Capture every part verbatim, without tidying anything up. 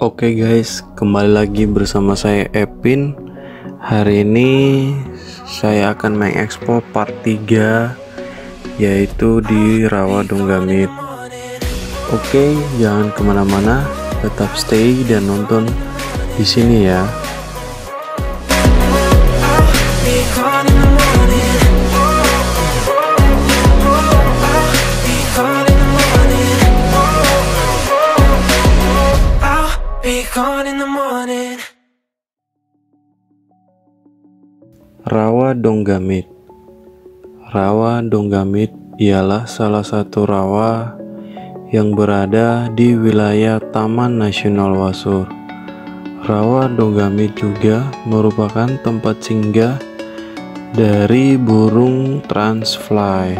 Oke guys, kembali lagi bersama saya Epin. Hari ini saya akan mengekspor part tiga, yaitu di Rawadongga Meet. Oke, jangan kemana-mana, tetap stay dan nonton di sini ya. Rawadongga Meet. Rawadongga Meet ialah salah satu rawa yang berada di wilayah Taman Nasional Wasur. Rawadongga Meet juga merupakan tempat singgah dari burung transfly.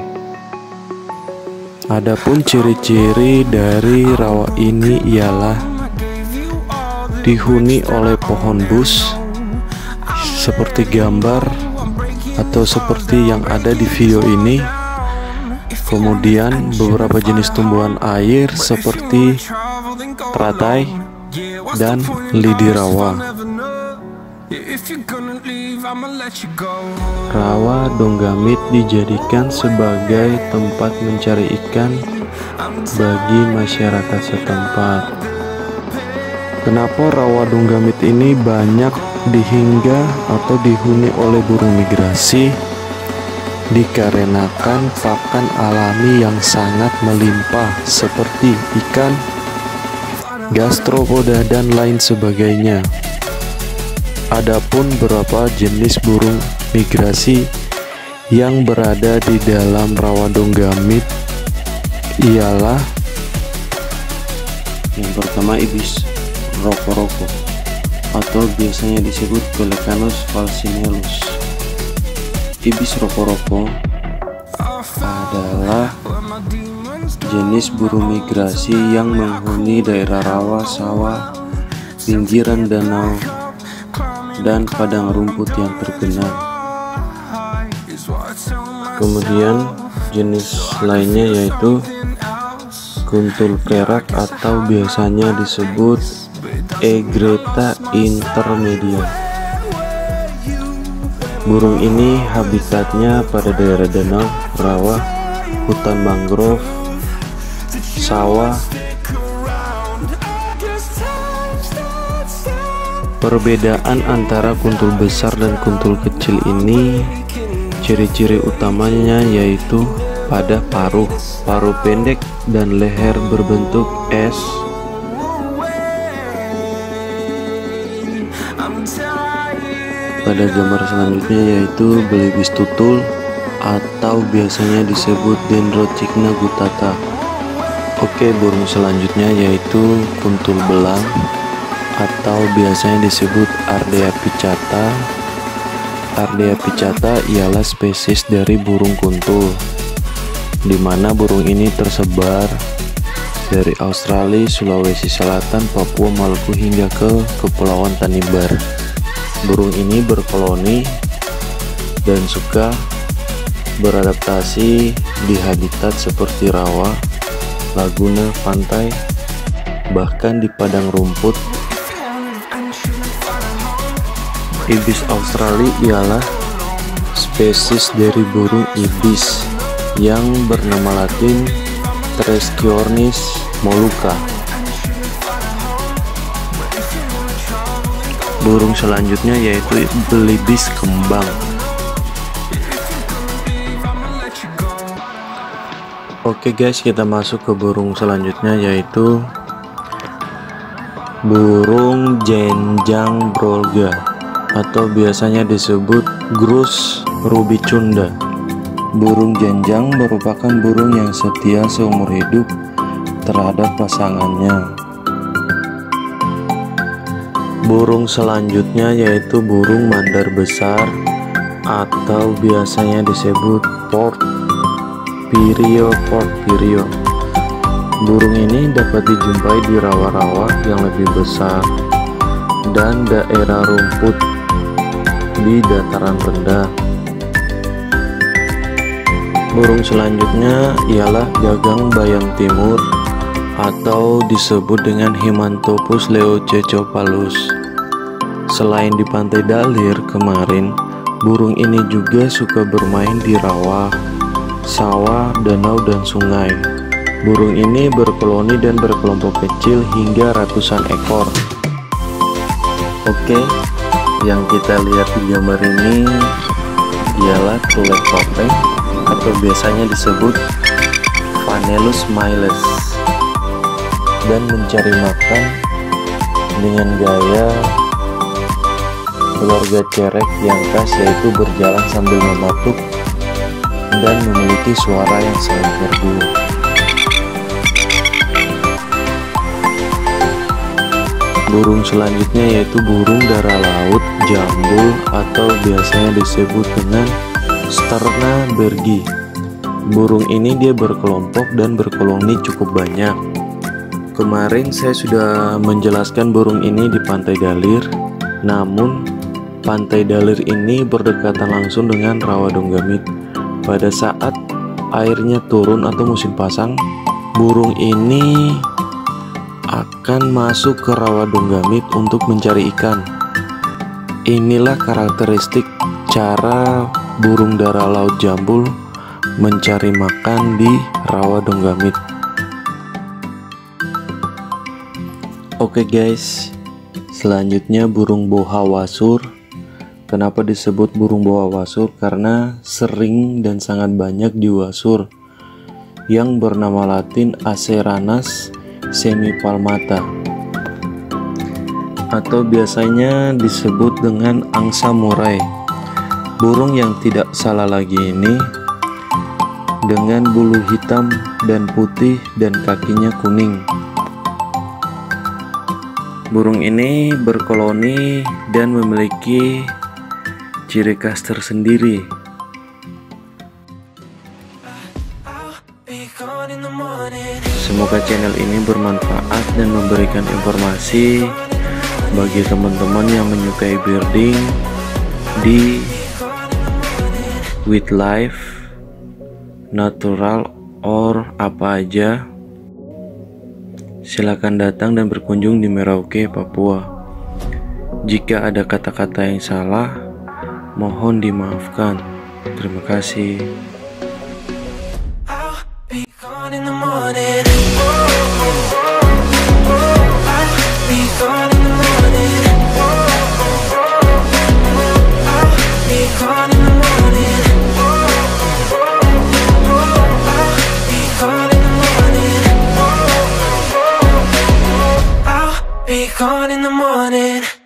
Adapun ciri-ciri dari rawa ini ialah dihuni oleh pohon bus seperti gambar atau seperti yang ada di video ini. Kemudian beberapa jenis tumbuhan air seperti teratai dan lidi rawa. Rawadongga Meet dijadikan sebagai tempat mencari ikan bagi masyarakat setempat. Kenapa Rawadongga Meet ini banyak dihingga atau dihuni oleh burung migrasi? Dikarenakan pakan alami yang sangat melimpah seperti ikan, gastropoda dan lain sebagainya. Adapun beberapa jenis burung migrasi yang berada di dalam Rawadongga Meet ialah yang pertama ibis roko-roko atau biasanya disebut Pelecanus falcinellus. Ibis roko-roko adalah jenis burung migrasi yang menghuni daerah rawa, sawah, pinggiran danau, dan padang rumput yang tergenang. Kemudian jenis lainnya yaitu kuntul perak atau biasanya disebut Egretta intermedia. Burung ini habitatnya pada daerah danau, rawa, hutan mangrove, sawah. Perbedaan antara kuntul besar dan kuntul kecil ini, ciri-ciri utamanya yaitu pada paruh, paruh pendek dan leher berbentuk S. Pada gambar selanjutnya yaitu belibis tutul atau biasanya disebut Dendrochigna guttata. Oke, burung selanjutnya yaitu kuntul belang atau biasanya disebut Ardea piccata. Ardea piccata ialah spesies dari burung kuntul, di mana burung ini tersebar dari Australia, Sulawesi Selatan, Papua, Maluku hingga ke Kepulauan Tanimbar. Burung ini berkoloni dan suka beradaptasi di habitat seperti rawa, laguna, pantai, bahkan di padang rumput. Ibis Australia ialah spesies dari burung ibis yang bernama latin Treskiornis molucca. Burung selanjutnya yaitu belibis kembang. Oke guys, kita masuk ke burung selanjutnya yaitu burung jenjang brolga atau biasanya disebut Grus rubicunda. Burung jenjang merupakan burung yang setia seumur hidup terhadap pasangannya. Burung selanjutnya yaitu burung mandar besar atau biasanya disebut Port Pirio Port Pirio. Burung ini dapat dijumpai di rawa-rawa yang lebih besar dan daerah rumput di dataran rendah. Burung selanjutnya ialah gagang bayam timur atau disebut dengan Himantopus leucocephalus. Selain di Pantai Dalir kemarin, burung ini juga suka bermain di rawa, sawah, danau, dan sungai. Burung ini berkoloni dan berkelompok kecil hingga ratusan ekor. Oke, yang kita lihat di gambar ini ialah tulet topeng atau biasanya disebut Vanellus miles, dan mencari makan dengan gaya keluarga cerek yang khas, yaitu berjalan sambil mematuk dan memiliki suara yang sangat merdu. Burung selanjutnya yaitu burung dara laut jambul atau biasanya disebut dengan Sterna bergi. Burung ini dia berkelompok dan berkoloni cukup banyak. Kemarin saya sudah menjelaskan burung ini di Pantai Dalir, namun Pantai Dalir ini berdekatan langsung dengan Rawa Donggamit. Pada saat airnya turun atau musim pasang, burung ini akan masuk ke Rawa Donggamit untuk mencari ikan. Inilah karakteristik cara burung dara laut jambul mencari makan di Rawa Donggamit. Oke guys, selanjutnya burung boha wasur. Kenapa disebut burung boha wasur? Karena sering dan sangat banyak di wasur yang bernama latin Aceranas semipalmata, atau biasanya disebut dengan angsa murai. Burung yang tidak salah lagi ini dengan bulu hitam dan putih dan kakinya kuning. Burung ini berkoloni dan memiliki ciri khas tersendiri. Semoga channel ini bermanfaat dan memberikan informasi bagi teman-teman yang menyukai birding di wildlife, natural, or apa aja. Silakan datang dan berkunjung di Merauke, Papua. Jika ada kata-kata yang salah, mohon dimaafkan. Terima kasih. Be gone in the morning.